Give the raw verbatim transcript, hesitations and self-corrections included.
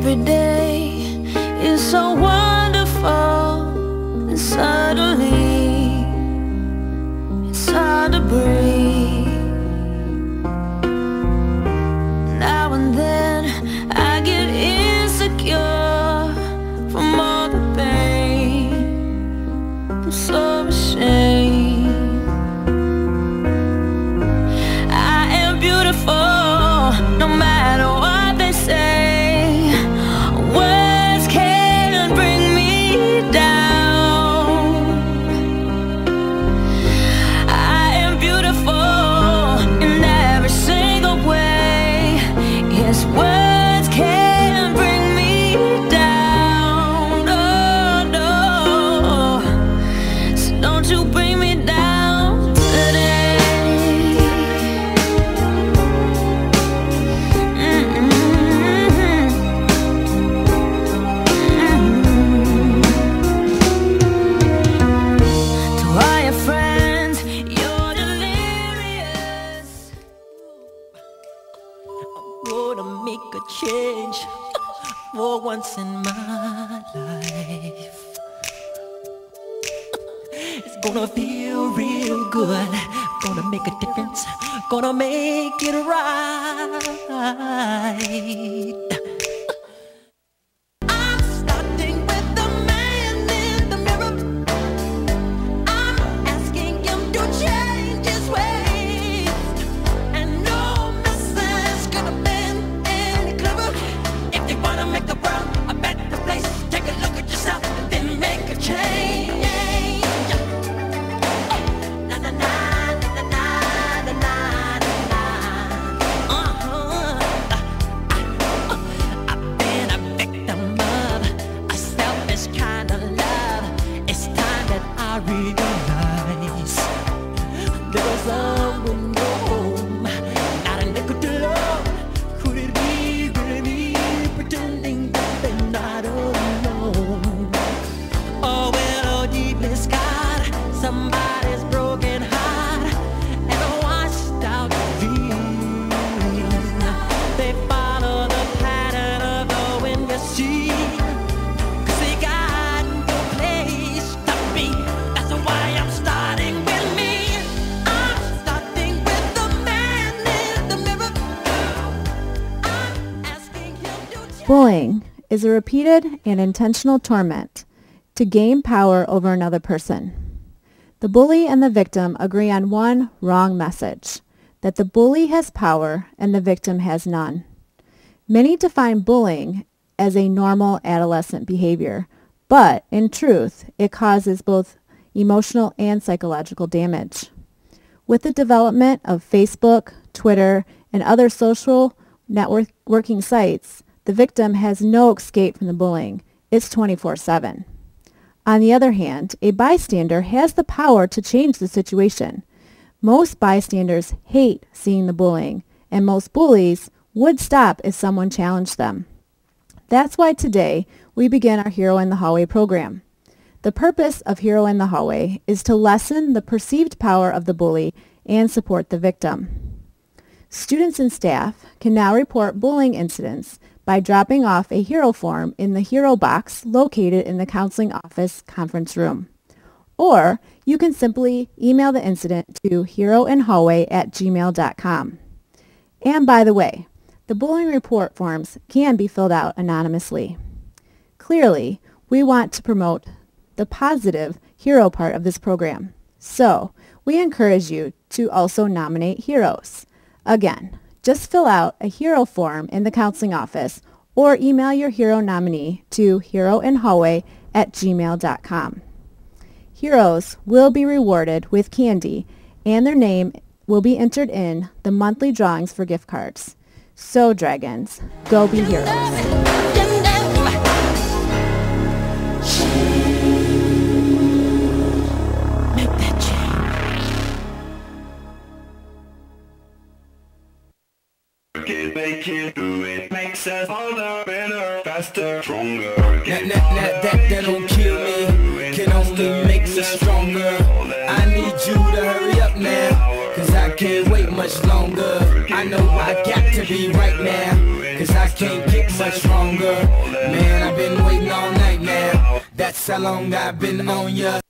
every day is so wonderful, and suddenly it's hard to breathe. Now and then I get insecure from all the pain. I'm so ashamed. I am beautiful, no matter what they say. Words can't bring me down. I am beautiful in every single way. Yes, words can't bring me down. Oh no, so don't you bring me down today. To all your friends, you're delirious. I'm gonna make a change for once in my life. It's gonna feel real good. Gonna make a difference. Gonna make it right. I'm starting with the man in the mirror. I'm asking him to change his ways. And no message gonna bend any clever. If you wanna make the world a better place, take a look at yourself and then make a change. Na na na na na na na na. Uh-huh. I've been a victim of a selfish kind of love. It's time that I realize there was someone no home, not a nickel to love. Could it be really me pretending that they're not alone? Oh well, oh deeply scarred, somebody's broken heart and a washed out dream. They follow the pattern of the wind you see, 'cause they got no place to be. That's why I'm starting with me. I'm starting with the man in the mirror. I'm asking him to change. Bullying is a repeated and intentional torment to gain power over another person. The bully and the victim agree on one wrong message, that the bully has power and the victim has none. Many define bullying as a normal adolescent behavior, but in truth, it causes both emotional and psychological damage. With the development of Facebook, Twitter, and other social networking sites, the victim has no escape from the bullying. It's twenty-four seven. On the other hand, a bystander has the power to change the situation. Most bystanders hate seeing the bullying, and most bullies would stop if someone challenged them. That's why today we begin our Hero in the Hallway program. The purpose of Hero in the Hallway is to lessen the perceived power of the bully and support the victim. Students and staff can now report bullying incidents by dropping off a Hero form in the Hero box located in the counseling office conference room. Or you can simply email the incident to heroinhallway at gmail dot com. And by the way, the bullying report forms can be filled out anonymously. Clearly, we want to promote the positive hero part of this program. So we encourage you to also nominate heroes. Again, just fill out a hero form in the counseling office or email your hero nominee to heroinhallway at gmail dot com. Heroes will be rewarded with candy and their name will be entered in the monthly drawings for gift cards. So dragons, go be heroes. They can't do it. Makes us harder, better, faster, stronger. That, that, that, that, that don't kill me. Can only make us stronger. I need you to hurry up now, 'cause I can't wait much longer. I know I got to be right now, cause I can't get much stronger. Man, I've been waiting all night now. That's how long I've been on ya.